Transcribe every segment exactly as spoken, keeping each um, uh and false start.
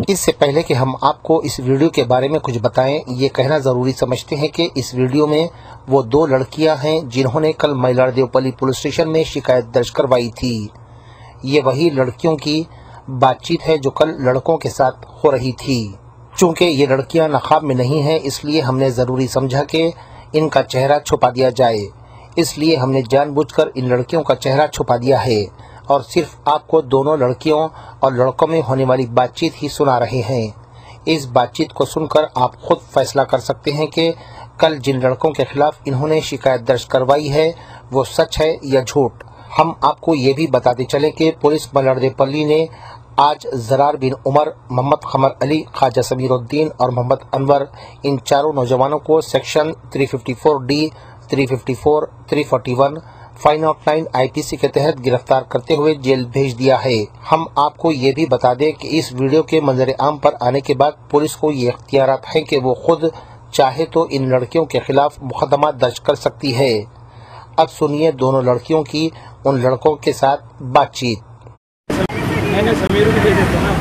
इससे पहले कि हम आपको इस वीडियो के बारे में कुछ बताएं, ये कहना ज़रूरी समझते हैं कि इस वीडियो में वो दो लड़कियां हैं जिन्होंने कल महिला देवपल्ली पुलिस स्टेशन में शिकायत दर्ज करवाई थी। ये वही लड़कियों की बातचीत है जो कल लड़कों के साथ हो रही थी। चूँकि ये लड़कियां नकाब में नहीं हैं, इसलिए हमने ज़रूरी समझा कि इनका चेहरा छुपा दिया जाए। इसलिए हमने जानबूझकर इन लड़कियों का चेहरा छुपा दिया है और सिर्फ आपको दोनों लड़कियों और लड़कों में होने वाली बातचीत ही सुना रहे हैं। इस बातचीत को सुनकर आप खुद फैसला कर सकते हैं कि कल जिन लड़कों के खिलाफ इन्होंने शिकायत दर्ज करवाई है वो सच है या झूठ। हम आपको ये भी बताते चले कि पुलिस मलड़ देवपल्ली ने आज जरार बिन उमर, मोहम्मद कमर अली, ख्वाजा समीरुद्दीन और मोहम्मद अनवर, इन चारों नौजवानों को सेक्शन तीन सौ चौवन डी, तीन सौ चौवन, तीन सौ इकतालीस, पाँच सौ नौ आईपीसी के तहत गिरफ्तार करते हुए जेल भेज दिया है। हम आपको ये भी बता दें कि इस वीडियो के मंजर आम पर आने के बाद पुलिस को ये इख्तियारात हैं कि वो खुद चाहे तो इन लड़कियों के खिलाफ मुकदमा दर्ज कर सकती है। अब सुनिए दोनों लड़कियों की उन लड़कों के साथ बातचीत। मैंने समीर को दे देते ना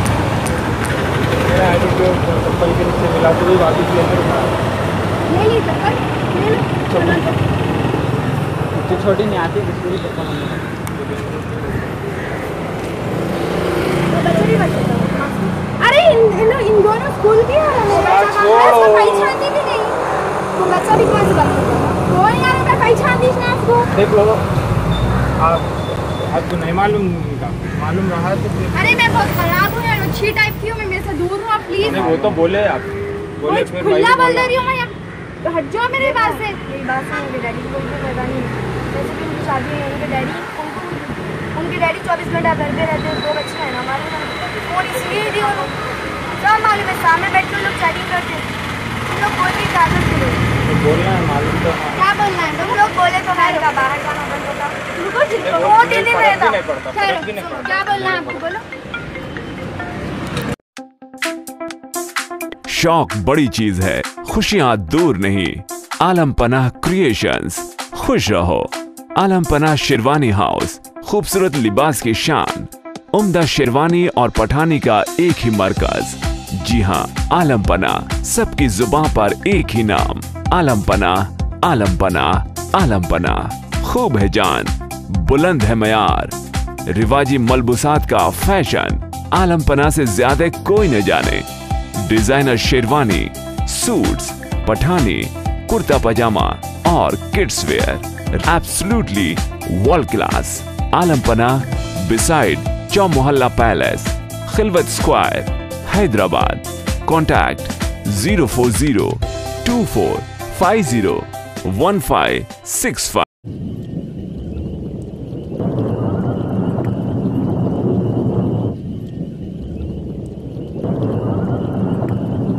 मेरा आईडी को चप्पल के नीचे मिला तो वापस ले ले ली चप्पल ले लो तो छोटी नहीं आती दूसरी चप्पल अरे इन इन दोनों स्कूल की है छोड़ो पहचानती भी नहीं तुम बच्चा भी कौन सी बात कर रहे हो कोई यार का पहचानती ना आपको देख लो आप आपको नहीं मालूम मालूम रहा तो अरे मैं बहुत खराब हूँ यार, अच्छी टाइप की हूँ मैं, मेरे से दूर हूँ आप प्लीज। वो तो बोले आप बोले फिर खुला बोल रही हूँ मैं, तो हट जाओ मेरे पास से। मेरी बात सुनो, मेरे डैडी को कोई पता नहीं, जैसे कि उनकी शादी है, उनके डैडी उनके डैडी चौबीस घंटा घर पे रहते हैं, दो बच्चे हैं ना हमारे, फोन इसलिए दी उन्होंने सब मालूम है, सामने बैठ कर लोग चैटिंग करते हैं, तुम लोग कोई भी इजाजत करो बोलना है मालूम तो क्या बोलना है, तुम लोग बोले तो मैं का बाहर जाना बंद होगा, तुमको वो दिन नहीं रहता। क्या बोलना है आपको, बोलो। शौक बड़ी चीज है, खुशियां दूर नहीं। आलम पनाह क्रिएशंस, खुश रहो। आलम पनाह शेरवानी हाउस, खूबसूरत लिबास की शान, उम्दा शेरवानी और पठानी का एक ही मरकज। जी हाँ, आलम पनाह, सबकी जुबान पर एक ही नाम, आलम पनाह, आलम पनाह, आलम पनाह। खूब है जान, बुलंद है मयार, रिवाजी मलबूसात का फैशन, आलम पनाह से ज्यादा कोई न जाने। डिजाइनर शेरवानी, सूट्स, पठानी, कुर्ता पजामा और kids wear, absolutely world class. Alam Panah, beside Chowmahalla palace, Khilwat square, Hyderabad. Contact zero four zero two four five zero one five six five.